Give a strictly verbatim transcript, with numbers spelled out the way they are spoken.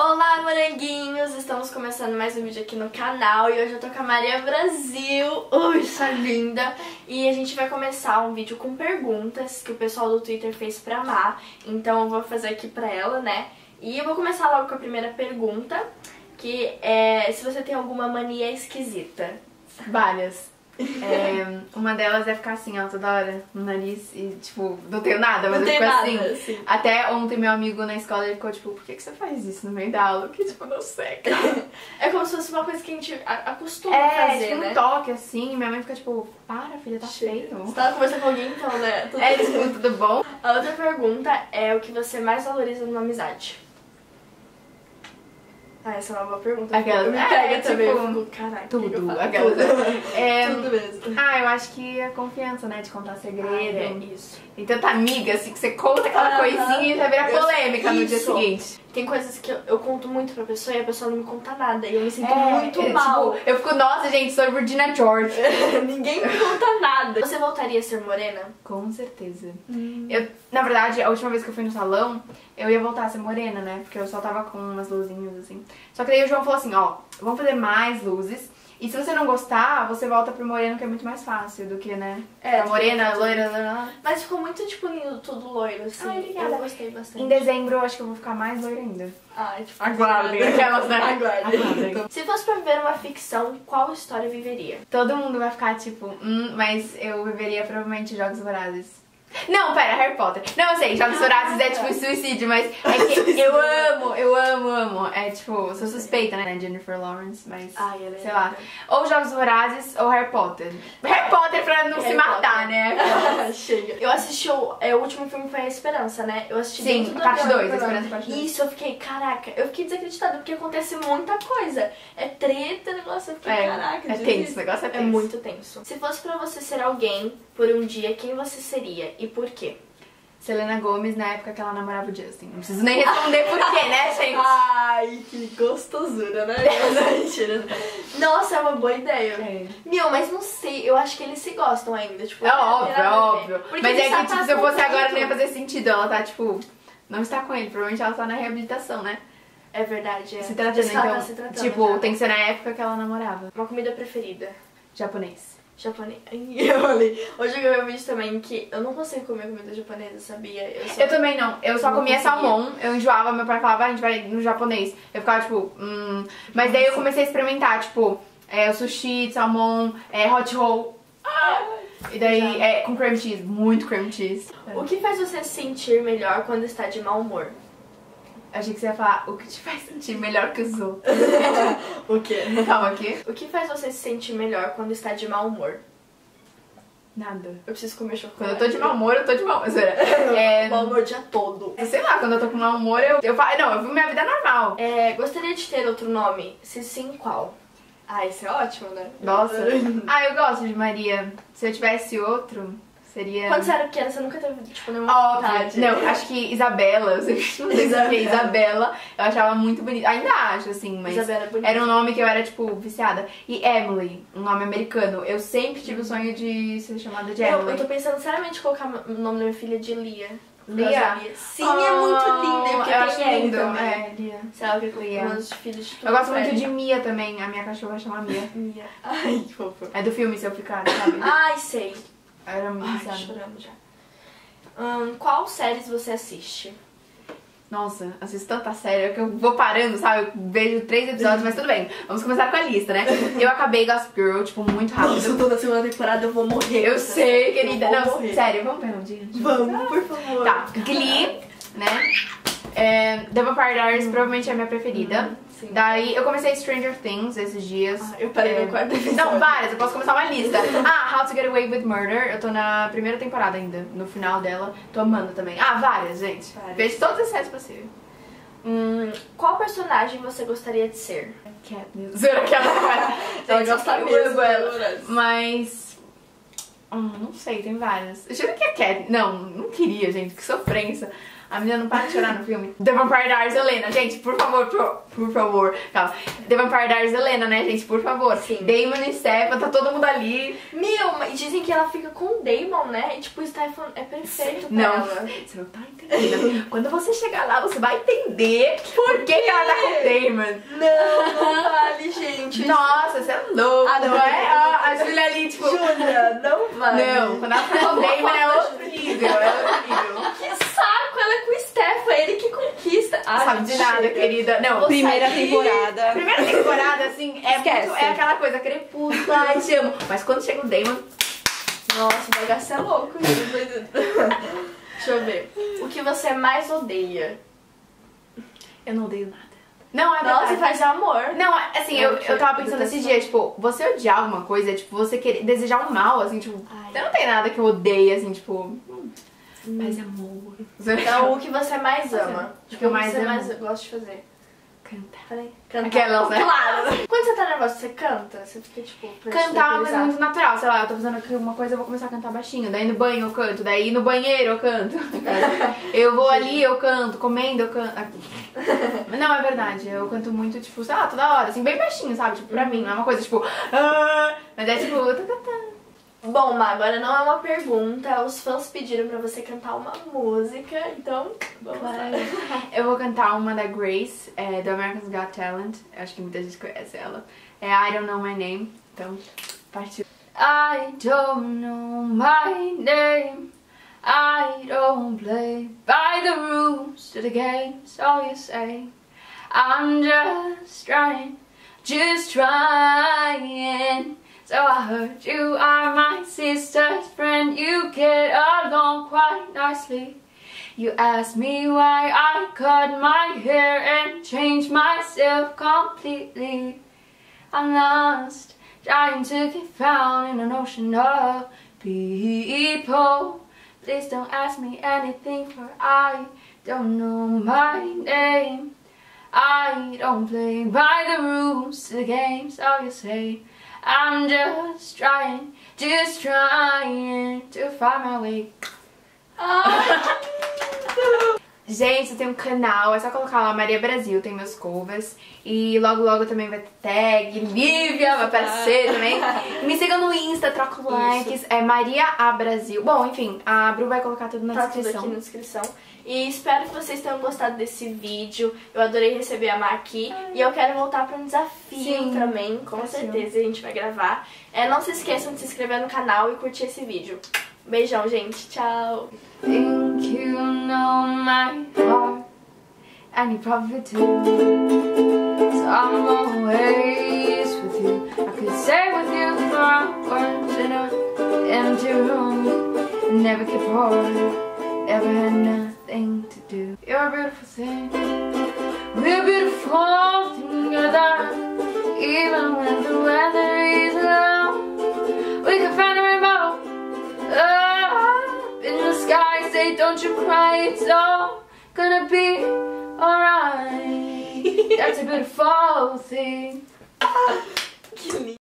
Olá, moranguinhos! Estamos começando mais um vídeo aqui no canal e hoje eu tô com a Maria Brasil. Ui, essa linda! E a gente vai começar um vídeo com perguntas que o pessoal do Twitter fez pra Má. Então eu vou fazer aqui pra ela, né? E eu vou começar logo com a primeira pergunta, que é se você tem alguma mania esquisita. Várias. É, uma delas é ficar assim, ó, toda hora no nariz e, tipo, não tenho nada, mas não eu fico nada, assim. assim. Até ontem meu amigo na escola, ele ficou tipo, por que, que você faz isso no meio da aula? Que, tipo, não sei. É como se fosse uma coisa que a gente acostuma é, a fazer, tipo, né? um toque assim, minha mãe fica tipo, para, filha, tá feio. Você tava conversando com alguém então, né? Tudo é, tipo, tudo bom? A outra pergunta é o que você mais valoriza numa amizade? Ah, essa é uma boa pergunta. Aquela, me pega é, também. tipo, eu fico, caraca, tudo, que que eu falo? aquela, tudo. é, tudo mesmo. Ah, eu acho que a confiança, né, de contar segredo. Ah, é isso. E tanta amiga, assim, que você conta aquela Ah, coisinha e já vira polêmica eu, no dia isso. seguinte. Tem coisas que eu, eu conto muito pra pessoa e a pessoa não me conta nada. E eu me sinto É, muito é, mal. Tipo, eu fico, nossa, gente, sou Regina George. Ninguém me conta nada. Você voltaria a ser morena? Com certeza. Hum. Eu, na verdade, a última vez que eu fui no salão, eu ia voltar a ser morena, né? Porque eu só tava com umas luzinhas assim. Só que daí o João falou assim, ó, vamos fazer mais luzes. E se você não gostar, você volta pro moreno, que é muito mais fácil do que, né? É, a morena, tipo, loira, loira. Mas ficou muito, tipo, lindo, tudo loiro, assim. Ai, obrigada. Eu gostei bastante. Em dezembro, eu acho que eu vou ficar mais loira ainda. Ai, tipo, Aguardem. Aquelas, né? Aguardem. Aguardem. Se fosse pra viver uma ficção, qual história viveria? Todo mundo vai ficar tipo, hum, mas eu viveria provavelmente Jogos Vorazes. Não, pera, Harry Potter. Não, eu sei, Jogos Vorazes é tipo suicídio, mas é que eu amo, eu amo, amo. É tipo, sou suspeita, né? Jennifer Lawrence, mas Ai, ela é sei lá. linda. Ou Jogos Vorazes ou Harry Potter. Harry Potter pra não Harry se matar, Potter. né? Chega. Eu assisti o, é, o último filme foi A Esperança, né? Eu assisti Sim, dentro do parte avião, dois, A né? Esperança, parte dois. Isso, eu fiquei, caraca, eu fiquei desacreditada porque acontece muita coisa. É treta, negócio, eu fiquei, É, caraca. é Jesus. tenso, o negócio é É tenso. muito tenso. Se fosse pra você ser alguém por um dia, quem você seria e por quê? Selena Gomez na época que ela namorava o Justin. Não preciso nem responder por quê, né, gente? Ai, que gostosura, né? Mentira. Nossa, é uma boa ideia. É. Meu, mas não sei, eu acho que eles se gostam ainda. Tipo, É não tem óbvio, nada é a ver. óbvio. Porque Mas ele é só que, tipo, tá se eu fosse com agora, não ia muito. fazer sentido. Ela tá, tipo, não está com ele. Provavelmente ela tá na reabilitação, né? É verdade, é. Se tratando, Diz que ela então, tá se tratando tipo, já. tem que ser na época que ela namorava. Uma comida preferida. Japonês. Japonês. Eu falei. Hoje eu vi um vídeo também que eu não consigo comer comida japonesa, sabia? Eu, só... Eu também não. Eu só Não comia conseguia. salmão. Eu enjoava, meu pai falava, ah, a gente vai no japonês. Eu ficava, tipo, hum... Mas daí eu comecei a experimentar, tipo, é, o sushi de salmão, é, hot roll. Ah! E daí, Já. é, com cream cheese. Muito cream cheese. O que faz você se sentir melhor quando está de mau humor? Achei que você ia falar o que te faz sentir melhor que os outros. O quê? Calma aqui. O que faz você se sentir melhor quando está de mau humor? Nada. Eu preciso comer chocolate. Quando eu tô de mau humor, eu tô de mau humor. É, Mau humor o dia todo. sei lá, quando eu tô com mau humor, eu, eu falo, não, eu vivo minha vida normal. É, gostaria de ter outro nome? Se sim, qual? Ah, isso é ótimo, né? Nossa. Ah, eu gosto de Maria. Se eu tivesse outro, seria... Quando você era pequena, você nunca teve, tipo, nenhuma vontade? Óbvio. Não, acho que Isabela, eu sempre não sei se é Isabela, eu achava muito bonita. Ainda acho, assim, mas Isabela é bonita. era um nome que eu era, tipo, viciada. E Emily, um nome americano. Eu sempre tive o sonho de ser chamada de Eu, Emily. eu tô pensando seriamente em colocar o nome da minha filha de Lia. Lia? Sim, é muito linda. Porque eu tem acho L lindo. também. É, Lia. Sei lá o que eu Lia. coloco nos filhos de Eu gosto muito de Mia também, a minha cachorra chama Mia. Mia. Ai, que fofo. É do filme Se Eu Ficar, sabe? Ai, sei. Era muito Ai, viciada. choramos já. Hum, qual séries você assiste? Nossa, assisto tanta série que eu vou parando, sabe? Eu vejo três episódios, mas tudo bem. Vamos começar com a lista, né? Eu acabei Gossip Girl, tipo, muito rápido. toda segunda temporada eu vou morrer. Eu sei, querida. Eu vou Não, morrer. sério, vamos ver um dia. Vamos, por favor. Tá, Glee, né? É, The Vampire Diaries provavelmente é a minha preferida. Sim. Daí eu comecei Stranger Things esses dias. Ah, eu parei É, no quarto episódio. Não, várias, eu posso começar uma lista. Ah, How to Get Away with Murder, eu tô na primeira temporada ainda, no final dela. Tô amando também. Ah, várias, gente. Várias. Vejo todas as séries possíveis. Hum, qual personagem você gostaria de ser? Katniss. Será que ela Ela Gente, gosta eu mesmo, amo ela. né? Mas... hum, não sei, tem várias. Eu juro que é Katniss. Não, não queria, gente, que sofrência. A menina não para de chorar no filme. The Vampire Diaries Helena, gente, por favor, por, por favor. Calma. The Vampire Diaries Helena, né, gente, por favor. Sim. Damon e Stefan, tá todo mundo ali. Meu, mas dizem que ela fica com o Damon, né? E tipo, o Stefan é perfeito pra Não, ela. você não tá entendendo. Quando você chegar lá, você vai entender por que, que ela tá com o Damon. Não, não vale, gente. Nossa, você é louco, Ah, não, não é? Ah, a Julia ali, tipo... Júlia, não vale. Não, quando ela tá com o Damon é outro nível, é outro nível. Que saco, ela é com o Stefan, ele que conquista. Ah, Sabe de nada, chega. querida. Não, Vou Primeira sair. temporada. primeira temporada, assim, é, Esquece. muito, é aquela coisa, crepúsculo, ai, te amo. Mas quando chega o Damon... Nossa, o bagaço é louco. Gente. Deixa eu ver. O que você mais odeia? Eu não odeio nada. Não, é Nossa, verdade. faz amor. Não, assim, eu, eu tava pensando esses dias, tipo, você odiar uma coisa, tipo, você querer desejar um mal, assim, tipo, Ai. eu não tem nada que eu odeie, assim, tipo, hum, paz e amor. Então, o que você mais ama? O que eu mais você amo? mais gosta de fazer? Cantar. Peraí. Cantar. Aquelas, né? Claro. Quando você tá nervosa, você canta? Você fica, tipo... pra Cantar é uma coisa tranquilizar? muito natural, sei lá, eu tô fazendo aqui uma coisa, eu vou começar a cantar baixinho, daí no banho eu canto, daí no banheiro eu canto. Eu vou ali, eu canto, comendo, eu canto. Mas não, é verdade, eu canto muito, tipo, sei lá, toda hora, assim, bem baixinho, sabe? Tipo, pra mim, não é uma coisa, tipo... Ah! Mas é tipo, eu tô cantando. Bom, Má, agora não é uma pergunta. Os fãs pediram pra você cantar uma música, então vamos lá. Eu vou cantar uma da Grace, é, do America's Got Talent. Eu acho que muita gente conhece ela. É I Don't Know My Name. Então, partiu. I don't know my name. I don't play by the rules to the game, so you say. I'm just trying, just trying. So I heard you are my sister's friend. You get along quite nicely. You asked me why I cut my hair and changed myself completely. I'm lost, trying to get found in an ocean of people. Please don't ask me anything, for I don't know my name. I don't play by the rules to the game, so you say. I'm just trying, just trying to find my way. Gente, eu tenho um canal, é só colocar lá Maria Brasil, tem meus covers. E logo logo também vai ter tag, Lívia vai aparecer também. Me sigam no Insta, troca likes, é Maria A Brasil. Bom, enfim, a Bru vai colocar tudo na Tá tudo descrição. aqui na descrição. E espero que vocês tenham gostado desse vídeo. Eu adorei receber a Má aqui. Ai. E eu quero voltar para um desafio Sim, também. Com desafio. certeza a gente vai gravar. É, não se esqueçam de se inscrever no canal e curtir esse vídeo. Beijão, gente. Tchau. Think you know my heart, and you probably do. So I'm always with you. I could stay with you for hours in an empty room and never get bored. Never had nothing to do. You're a beautiful thing. We're beautiful together. Even when the weather is low, we can find a rainbow up in the sky. Say, don't you cry, it's all gonna be alright. That's a beautiful thing. Que lindo.